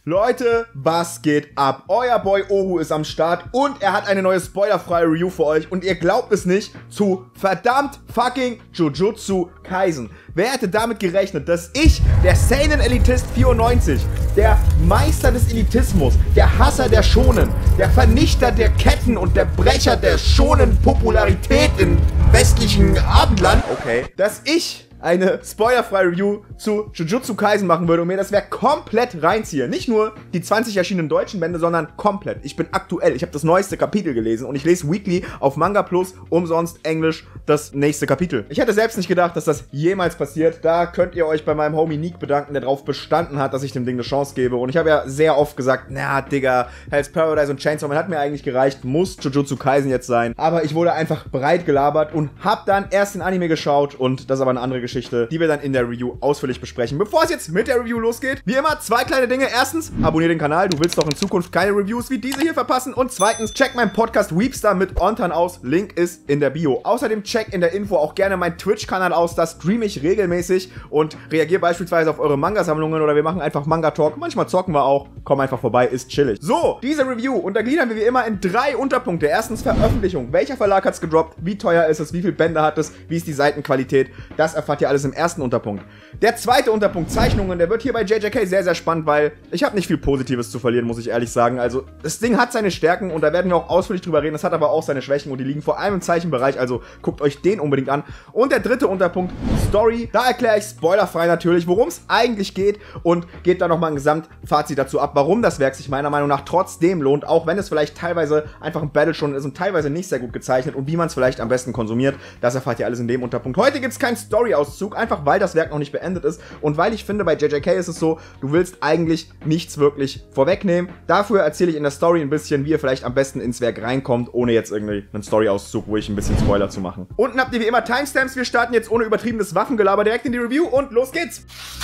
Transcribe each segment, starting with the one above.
Leute, was geht ab? Euer Boy Oru ist am Start und er hat eine neue spoilerfreie Review für euch und ihr glaubt es nicht, zu verdammt fucking Jujutsu Kaisen. Wer hätte damit gerechnet, dass ich, der Seinen Elitist 94, der Meister des Elitismus, der Hasser der Shonen, der Vernichter der Ketten und der Brecher der Shonen-Popularität im westlichen Abendland, okay, dass ich eine spoilerfreie Review zu Jujutsu Kaisen machen würde und mir das Werk komplett reinziehe. Nicht nur die 20 erschienenen deutschen Bände, sondern komplett. Ich bin aktuell, ich habe das neueste Kapitel gelesen und ich lese weekly auf Manga Plus umsonst Englisch das nächste Kapitel. Ich hätte selbst nicht gedacht, dass das jemals passiert. Da könnt ihr euch bei meinem Homie Nick bedanken, der darauf bestanden hat, dass ich dem Ding eine Chance gebe. Und ich habe ja sehr oft gesagt, na Digga, Hell's Paradise und Chainsaw Man hat mir eigentlich gereicht, muss Jujutsu Kaisen jetzt sein. Aber ich wurde einfach breit gelabert und habe dann erst den Anime geschaut und das ist aber eine andere Geschichte, die wir dann in der Review ausführlich besprechen. Bevor es jetzt mit der Review losgeht, wie immer, zwei kleine Dinge. Erstens, abonniere den Kanal, du willst doch in Zukunft keine Reviews wie diese hier verpassen. Und zweitens, check meinen Podcast Weepstar mit Ontan aus, Link ist in der Bio. Außerdem check in der Info auch gerne meinen Twitch-Kanal aus, da streame ich regelmäßig und reagiere beispielsweise auf eure Manga-Sammlungen oder wir machen einfach Manga-Talk. Manchmal zocken wir auch, komm einfach vorbei, ist chillig. So, diese Review untergliedern wir wie immer in 3 Unterpunkte. Erstens Veröffentlichung, welcher Verlag hat's gedroppt, wie teuer ist es, wie viele Bände hat es, wie ist die Seitenqualität, das erfahrt ihr alles im ersten Unterpunkt. Der zweite Unterpunkt, Zeichnungen, der wird hier bei JJK sehr, sehr spannend, weil ich habe nicht viel Positives zu verlieren, muss ich ehrlich sagen. Also, das Ding hat seine Stärken und da werden wir auch ausführlich drüber reden. Das hat aber auch seine Schwächen und die liegen vor allem im Zeichenbereich, also guckt euch den unbedingt an. Und der dritte Unterpunkt, Story, da erkläre ich spoilerfrei natürlich, worum es eigentlich geht und geht dann nochmal ein Gesamtfazit dazu ab, warum das Werk sich meiner Meinung nach trotzdem lohnt, auch wenn es vielleicht teilweise einfach ein Battle schon ist und teilweise nicht sehr gut gezeichnet und wie man es vielleicht am besten konsumiert. Das erfahrt ihr alles in dem Unterpunkt. Heute gibt es keinen Story-Auszug, einfach weil das Werk noch nicht beendet ist und weil ich finde, bei JJK ist es so, du willst eigentlich nichts wirklich vorwegnehmen. Dafür erzähle ich in der Story ein bisschen, wie ihr vielleicht am besten ins Werk reinkommt, ohne jetzt irgendwie einen Story-Auszug, wo ich ein bisschen Spoiler zu machen. Unten habt ihr wie immer Timestamps. Wir starten jetzt ohne übertriebenes Waffengelaber direkt in die Review und los geht's!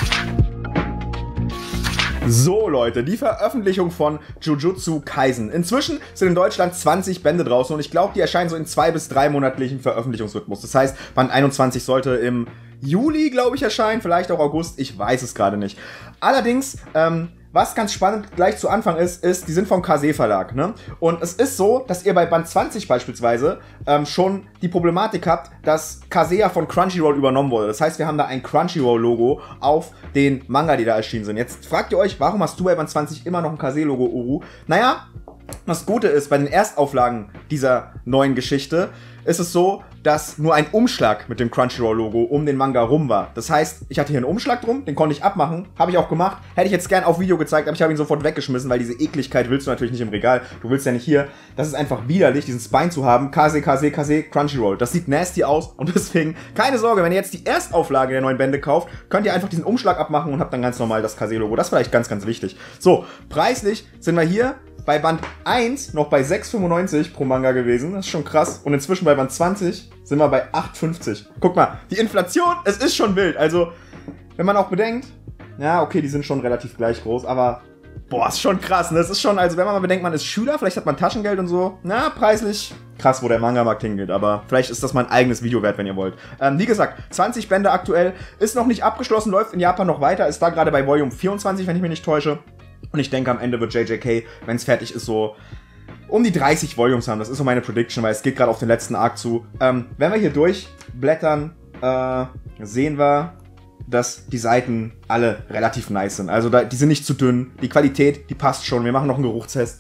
So Leute, die Veröffentlichung von Jujutsu Kaisen. Inzwischen sind in Deutschland 20 Bände draußen und ich glaube, die erscheinen so in 2- bis 3-monatlichen Veröffentlichungsrhythmus. Das heißt, Band 21 sollte im Juli, glaube ich, erscheinen, vielleicht auch August, ich weiß es gerade nicht. Allerdings, was ganz spannend gleich zu Anfang ist, die sind vom Kase Verlag, ne? Und es ist so, dass ihr bei Band 20 beispielsweise schon die Problematik habt, dass Kase ja von Crunchyroll übernommen wurde. Das heißt, wir haben da ein Crunchyroll-Logo auf den Manga, die da erschienen sind. Jetzt fragt ihr euch, warum hast du bei Band 20 immer noch ein Kase-Logo, Oru? Naja, das Gute ist, bei den Erstauflagen dieser neuen Geschichte ist es so, dass nur ein Umschlag mit dem Crunchyroll-Logo um den Manga rum war. Das heißt, ich hatte hier einen Umschlag drum, den konnte ich abmachen, habe ich auch gemacht. Hätte ich jetzt gern auf Video gezeigt, aber ich habe ihn sofort weggeschmissen, weil diese Ekligkeit willst du natürlich nicht im Regal. Du willst ja nicht hier, das ist einfach widerlich, diesen Spine zu haben. Kase, Crunchyroll. Das sieht nasty aus und deswegen, keine Sorge, wenn ihr jetzt die Erstauflage der neuen Bände kauft, könnt ihr einfach diesen Umschlag abmachen und habt dann ganz normal das Kase-Logo. Das ist vielleicht ganz, ganz wichtig. So, preislich sind wir hier bei Band 1 noch bei 6,95 pro Manga gewesen. Das ist schon krass. Und inzwischen bei Band 20 sind wir bei 8,50. Guck mal, die Inflation, es ist schon wild. Also, wenn man auch bedenkt, ja, okay, die sind schon relativ gleich groß, aber boah, ist schon krass. Ne? Das ist schon, also wenn man mal bedenkt, man ist Schüler, vielleicht hat man Taschengeld und so. Na, preislich krass, wo der Manga-Markt hingeht. Aber vielleicht ist das mal ein eigenes Video wert, wenn ihr wollt. Wie gesagt, 20 Bände aktuell. Ist noch nicht abgeschlossen, läuft in Japan noch weiter. Ist da gerade bei Volume 24, wenn ich mich nicht täusche. Und ich denke, am Ende wird JJK, wenn es fertig ist, so um die 30 Volumes haben. Das ist so meine Prediction, weil es geht gerade auf den letzten Arc zu. Wenn wir hier durchblättern, sehen wir, dass die Seiten alle relativ nice sind. Also die sind nicht zu dünn. Die Qualität, die passt schon. Wir machen noch einen Geruchstest.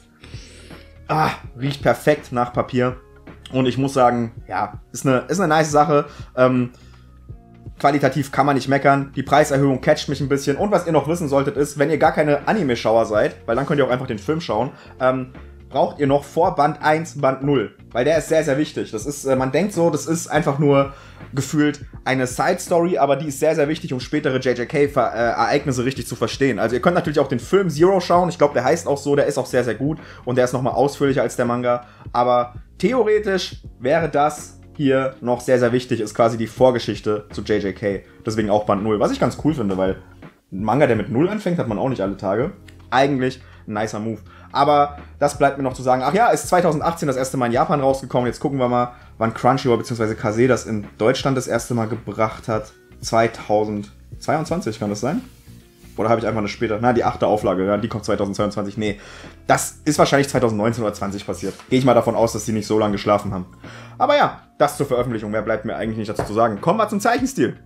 Riecht perfekt nach Papier. Und ich muss sagen, ja, ist eine nice Sache. Qualitativ kann man nicht meckern. Die Preiserhöhung catcht mich ein bisschen. Und was ihr noch wissen solltet ist, wenn ihr gar keine Anime-Schauer seid, weil dann könnt ihr auch einfach den Film schauen, braucht ihr noch vor Band 1 Band 0. Weil der ist sehr, sehr wichtig. Das ist, man denkt so, das ist einfach nur gefühlt eine Side-Story, aber die ist sehr, sehr wichtig, um spätere JJK-Ereignisse richtig zu verstehen. Also ihr könnt natürlich auch den Film Zero schauen. Ich glaube, der heißt auch so. Der ist auch sehr, sehr gut. Und der ist nochmal ausführlicher als der Manga. Aber theoretisch wäre das hier noch sehr, sehr wichtig, ist quasi die Vorgeschichte zu JJK. Deswegen auch Band 0. Was ich ganz cool finde, weil ein Manga, der mit 0 anfängt, hat man auch nicht alle Tage. Eigentlich ein nicer Move. Aber das bleibt mir noch zu sagen. Ach ja, ist 2018 das erste Mal in Japan rausgekommen. Jetzt gucken wir mal, wann Crunchyroll bzw. Kase das in Deutschland das erste Mal gebracht hat. 2022 kann das sein? Oder habe ich einfach eine später? Na, die 8. Auflage, ja, die kommt 2022. Nee, das ist wahrscheinlich 2019 oder 20 passiert. Gehe ich mal davon aus, dass die nicht so lange geschlafen haben. Aber ja, das zur Veröffentlichung. Mehr bleibt mir eigentlich nicht dazu zu sagen. Kommen wir zum Zeichenstil.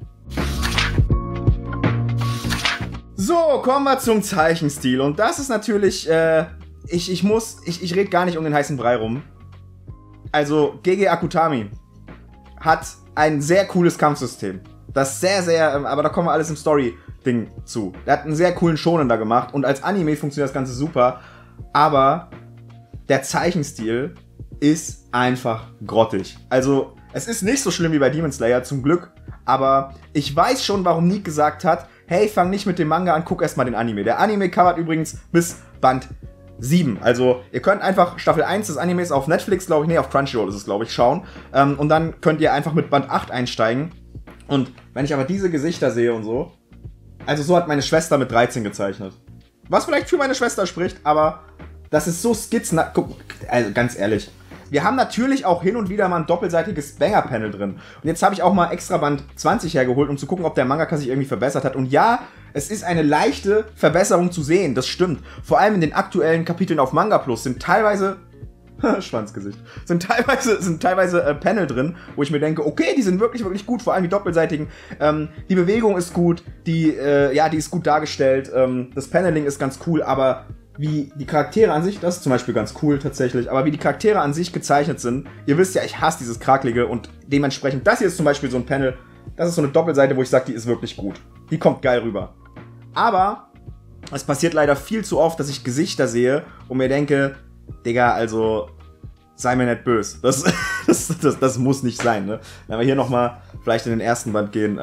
So, kommen wir zum Zeichenstil. Und das ist natürlich, ich rede gar nicht um den heißen Brei rum. Also, Gege Akutami hat ein sehr cooles Kampfsystem. Das aber da kommen wir alles im Story-Ding zu. Der hat einen sehr coolen Shonen da gemacht und als Anime funktioniert das Ganze super, aber der Zeichenstil ist einfach grottig. Also, es ist nicht so schlimm wie bei Demon Slayer, zum Glück, aber ich weiß schon, warum Nick gesagt hat, hey, fang nicht mit dem Manga an, guck erstmal den Anime. Der Anime covert übrigens bis Band 7. Also, ihr könnt einfach Staffel 1 des Animes auf Netflix, glaube ich, auf Crunchyroll ist es, glaube ich, schauen. Und dann könnt ihr einfach mit Band 8 einsteigen. Und wenn ich aber diese Gesichter sehe und so, also so hat meine Schwester mit 13 gezeichnet. Was vielleicht für meine Schwester spricht, aber das ist so skizzen. Also ganz ehrlich. Wir haben natürlich auch hin und wieder mal ein doppelseitiges Banger-Panel drin. Und jetzt habe ich auch mal extra Band 20 hergeholt, um zu gucken, ob der Mangaka sich irgendwie verbessert hat. Und ja, es ist eine leichte Verbesserung zu sehen, das stimmt. Vor allem in den aktuellen Kapiteln auf Manga Plus sind teilweise Schwanzgesicht. Sind teilweise Panel drin, wo ich mir denke, okay, die sind wirklich, wirklich gut, vor allem die doppelseitigen. Die Bewegung ist gut, die ist gut dargestellt, das Paneling ist ganz cool, aber wie die Charaktere an sich, das ist zum Beispiel ganz cool tatsächlich, aber wie die Charaktere an sich gezeichnet sind, ihr wisst ja, ich hasse dieses Krakelige und dementsprechend, das hier ist zum Beispiel so ein Panel, das ist so eine Doppelseite, wo ich sage, die ist wirklich gut. Die kommt geil rüber. Aber es passiert leider viel zu oft, dass ich Gesichter sehe und mir denke, Digga, also, sei mir nicht böse. Das muss nicht sein, ne? Wenn wir hier nochmal vielleicht in den ersten Band gehen,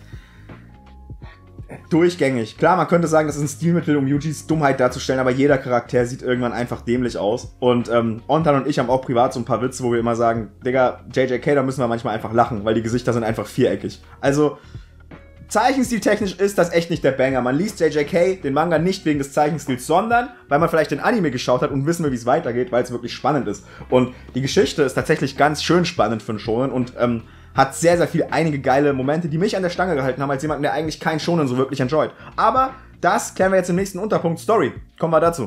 durchgängig. Klar, man könnte sagen, das ist ein Stilmittel, um Yujis Dummheit darzustellen, aber jeder Charakter sieht irgendwann einfach dämlich aus. Und Ontan und ich haben auch privat so ein paar Witze, wo wir immer sagen, Digga, JJK, da müssen wir manchmal einfach lachen, weil die Gesichter sind einfach viereckig. Also, zeichenstiltechnisch ist das echt nicht der Banger. Man liest JJK, den Manga, nicht wegen des Zeichenstils, sondern weil man vielleicht den Anime geschaut hat und wissen will, wie es weitergeht, weil es wirklich spannend ist. Und die Geschichte ist tatsächlich ganz schön spannend für einen Shonen und hat sehr, sehr einige geile Momente, die mich an der Stange gehalten haben, als jemanden, der eigentlich keinen Shonen so wirklich enjoyt. Aber das klären wir jetzt im nächsten Unterpunkt Story. Kommen wir dazu.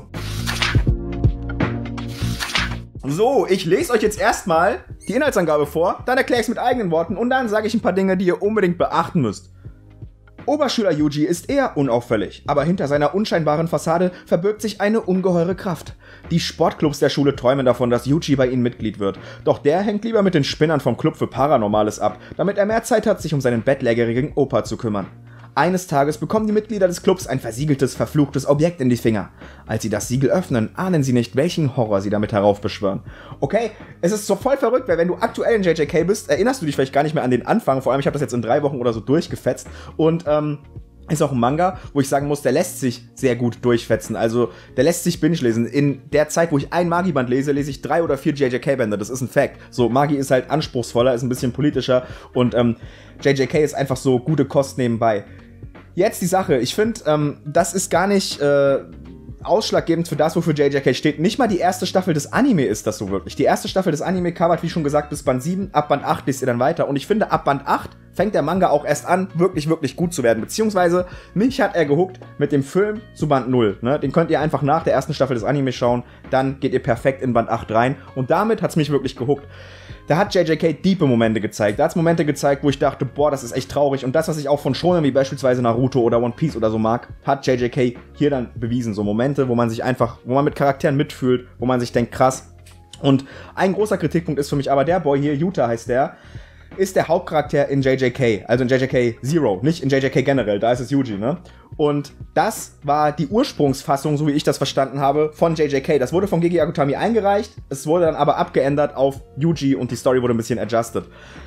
So, ich lese euch jetzt erstmal die Inhaltsangabe vor, dann erkläre ich es mit eigenen Worten und dann sage ich ein paar Dinge, die ihr unbedingt beachten müsst. Oberschüler Yuji ist eher unauffällig, aber hinter seiner unscheinbaren Fassade verbirgt sich eine ungeheure Kraft. Die Sportclubs der Schule träumen davon, dass Yuji bei ihnen Mitglied wird. Doch der hängt lieber mit den Spinnern vom Club für Paranormales ab, damit er mehr Zeit hat, sich um seinen bettlägerigen Opa zu kümmern. Eines Tages bekommen die Mitglieder des Clubs ein versiegeltes, verfluchtes Objekt in die Finger. Als sie das Siegel öffnen, ahnen sie nicht, welchen Horror sie damit heraufbeschwören. Okay, es ist so voll verrückt, weil wenn du aktuell in JJK bist, erinnerst du dich vielleicht gar nicht mehr an den Anfang. Vor allem, ich habe das jetzt in 3 Wochen oder so durchgefetzt. Und ist auch ein Manga, wo ich sagen muss, der lässt sich sehr gut durchfetzen. Also, der lässt sich binge lesen. In der Zeit, wo ich ein Magi-Band lese, lese ich 3 oder 4 JJK-Bände. Das ist ein Fact. So, Magi ist halt anspruchsvoller, ist ein bisschen politischer. Und JJK ist einfach so gute Kost nebenbei. Jetzt die Sache, ich finde, das ist gar nicht ausschlaggebend für das, wofür JJK steht. Nicht mal die erste Staffel des Anime ist das so wirklich. Die erste Staffel des Anime covert, wie schon gesagt, bis Band 7. Ab Band 8 lest ihr dann weiter. Und ich finde, ab Band 8 fängt der Manga auch erst an, wirklich, wirklich gut zu werden. Beziehungsweise, mich hat er gehuckt mit dem Film zu Band 0. Ne? Den könnt ihr einfach nach der ersten Staffel des Anime schauen. Dann geht ihr perfekt in Band 8 rein. Und damit hat es mich wirklich gehuckt. Da hat JJK diepe Momente gezeigt. Da hat es Momente gezeigt, wo ich dachte, boah, das ist echt traurig. Und das, was ich auch von Shonen wie beispielsweise Naruto oder One Piece oder so mag, hat JJK hier dann bewiesen. So Momente, wo man mit Charakteren mitfühlt, wo man sich denkt, krass. Und ein großer Kritikpunkt ist für mich aber der Boy hier, Yuta heißt der, ist der Hauptcharakter in JJK, also in JJK Zero, nicht in JJK generell, da ist es Yuji, ne? Und das war die Ursprungsfassung, so wie ich das verstanden habe, von JJK. Das wurde von Gege Akutami eingereicht, es wurde dann aber abgeändert auf Yuji und die Story wurde ein bisschen adjusted.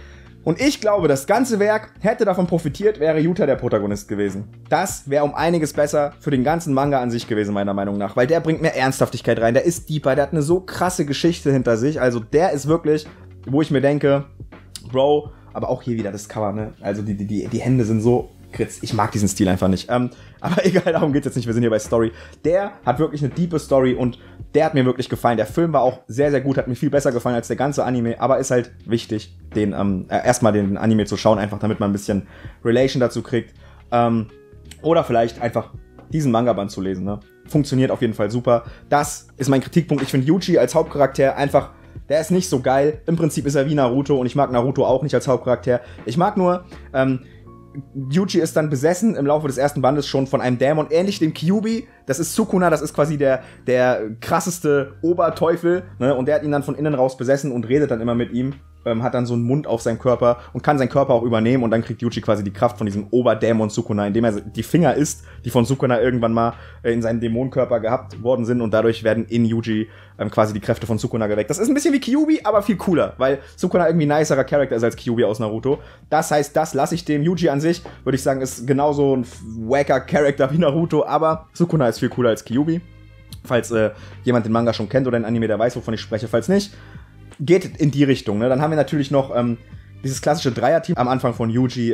Und ich glaube, das ganze Werk hätte davon profitiert, wäre Yuta der Protagonist gewesen. Das wäre um einiges besser für den ganzen Manga an sich gewesen, meiner Meinung nach. Weil der bringt mehr Ernsthaftigkeit rein, der ist deeper, der hat eine so krasse Geschichte hinter sich. Also der ist wirklich, wo ich mir denke, Bro, aber auch hier wieder das Cover, ne? Also die Hände sind so kritz. Ich mag diesen Stil einfach nicht. Aber egal, darum geht's jetzt nicht. Wir sind hier bei Story. Der hat wirklich eine diepe Story und der hat mir wirklich gefallen. Der Film war auch sehr, sehr gut, hat mir viel besser gefallen als der ganze Anime, aber ist halt wichtig, erstmal den Anime zu schauen, einfach damit man ein bisschen Relation dazu kriegt. Oder vielleicht einfach diesen Manga-Band zu lesen, ne? Funktioniert auf jeden Fall super. Das ist mein Kritikpunkt. Ich finde Yuji als Hauptcharakter einfach, der ist nicht so geil. Im Prinzip ist er wie Naruto und ich mag Naruto auch nicht als Hauptcharakter. Ich mag nur, Yuji ist dann besessen im Laufe des ersten Bandes schon von einem Dämon, ähnlich dem Kyuubi. Das ist Sukuna, das ist quasi der krasseste Oberteufel, ne? Und der hat ihn dann von innen raus besessen und redet dann immer mit ihm, hat dann so einen Mund auf seinem Körper und kann seinen Körper auch übernehmen und dann kriegt Yuji quasi die Kraft von diesem Oberdämon Sukuna, indem er die Finger isst, die von Sukuna irgendwann mal in seinem Dämonenkörper gehabt worden sind und dadurch werden in Yuji quasi die Kräfte von Sukuna geweckt. Das ist ein bisschen wie Kyuubi, aber viel cooler, weil Sukuna irgendwie ein nicerer Charakter ist als Kyuubi aus Naruto. Das heißt, das lasse ich dem. Yuji an sich, würde ich sagen, ist genauso ein wacker Charakter wie Naruto, aber Sukuna ist viel cooler als Kyuubi. Falls jemand den Manga schon kennt oder den Anime, der weiß, wovon ich spreche. Falls nicht, geht in die Richtung. Ne? Dann haben wir natürlich noch dieses klassische Dreierteam am Anfang von Yuji,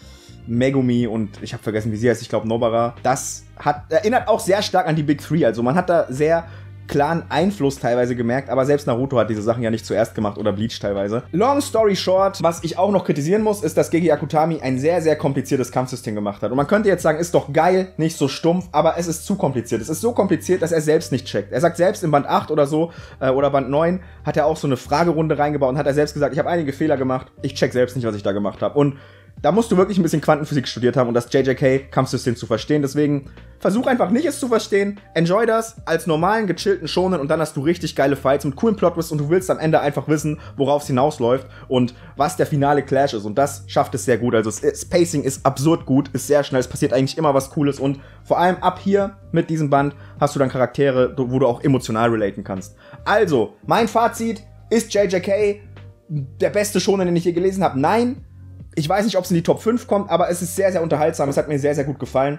Megumi und ich habe vergessen, wie sie heißt, ich glaube Nobara. Das erinnert auch sehr stark an die Big Three. Also man hat da sehr klaren Einfluss teilweise gemerkt, aber selbst Naruto hat diese Sachen ja nicht zuerst gemacht oder Bleach teilweise. Long story short, was ich auch noch kritisieren muss, ist, dass Gege Akutami ein sehr, sehr kompliziertes Kampfsystem gemacht hat. Und man könnte jetzt sagen, ist doch geil, nicht so stumpf, aber es ist zu kompliziert. Es ist so kompliziert, dass er selbst nicht checkt. Er sagt selbst in Band 8 oder so, oder Band 9, hat er auch so eine Fragerunde reingebaut und hat er selbst gesagt, ich habe einige Fehler gemacht, ich check selbst nicht, was ich da gemacht habe. Und da musst du wirklich ein bisschen Quantenphysik studiert haben, um das JJK-Kampfsystem zu verstehen. Deswegen versuch einfach nicht, es zu verstehen. Enjoy das als normalen, gechillten Shonen und dann hast du richtig geile Fights mit coolen Plot-Twists und du willst am Ende einfach wissen, worauf es hinausläuft und was der finale Clash ist. Und das schafft es sehr gut. Also das Pacing ist absurd gut, ist sehr schnell, es passiert eigentlich immer was Cooles und vor allem ab hier mit diesem Band hast du dann Charaktere, wo du auch emotional relaten kannst. Also, mein Fazit, ist JJK der beste Shonen, den ich je gelesen habe? Nein. Ich weiß nicht, ob es in die Top 5 kommt, aber es ist sehr, sehr unterhaltsam. Es hat mir sehr, sehr gut gefallen.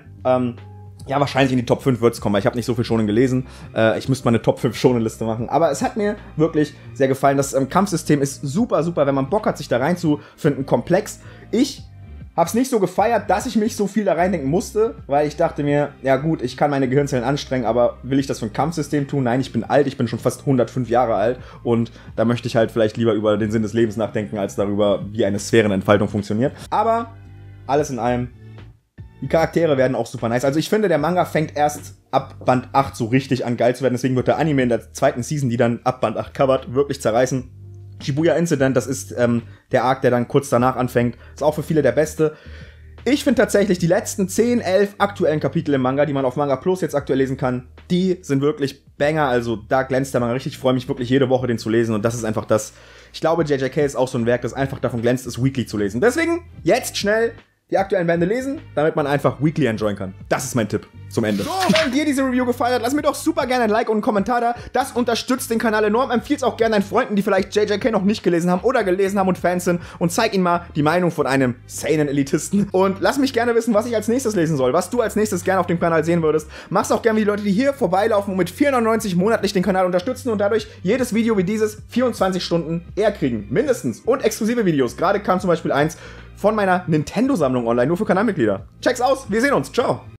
Ja, wahrscheinlich in die Top 5 wird es kommen, weil ich habe nicht so viel Shonen gelesen. Ich müsste mal eine Top 5 Shonen-Liste machen. Aber es hat mir wirklich sehr gefallen. Das Kampfsystem ist super, super, wenn man Bock hat, sich da reinzufinden, komplex. Ich hab's nicht so gefeiert, dass ich mich so viel da reindenken musste, weil ich dachte mir, ja gut, ich kann meine Gehirnzellen anstrengen, aber will ich das für ein Kampfsystem tun? Nein, ich bin alt, ich bin schon fast 105 Jahre alt und da möchte ich halt vielleicht lieber über den Sinn des Lebens nachdenken, als darüber, wie eine Sphärenentfaltung funktioniert. Aber alles in allem, die Charaktere werden auch super nice. Also ich finde, der Manga fängt erst ab Band 8 so richtig an geil zu werden, deswegen wird der Anime in der zweiten Season, die dann ab Band 8 covert, wirklich zerreißen. Shibuya Incident, das ist der Arc, der dann kurz danach anfängt. Ist auch für viele der beste. Ich finde tatsächlich die letzten 10, 11 aktuellen Kapitel im Manga, die man auf Manga Plus jetzt aktuell lesen kann, die sind wirklich Banger. Also da glänzt der Manga richtig. Ich freue mich wirklich jede Woche, den zu lesen. Und das ist einfach das. Ich glaube, JJK ist auch so ein Werk, das einfach davon glänzt, es weekly zu lesen. Deswegen jetzt schnell die aktuellen Bände lesen, damit man einfach weekly enjoyen kann. Das ist mein Tipp zum Ende. So, wenn dir diese Review gefallen hat, lass mir doch super gerne ein Like und einen Kommentar da. Das unterstützt den Kanal enorm. Empfiehl's auch gerne deinen Freunden, die vielleicht JJK noch nicht gelesen haben oder gelesen haben und Fans sind. Und zeig ihnen mal die Meinung von einem Seinen-Elitisten. Und lass mich gerne wissen, was ich als nächstes lesen soll. Was du als nächstes gerne auf dem Kanal sehen würdest. Mach's auch gerne wie die Leute, die hier vorbeilaufen und mit 4,99 monatlich den Kanal unterstützen und dadurch jedes Video wie dieses 24 Stunden eher kriegen. Mindestens. Und exklusive Videos. Gerade kam zum Beispiel eins von meiner Nintendo-Sammlung online, nur für Kanalmitglieder. Check's aus, wir sehen uns, ciao!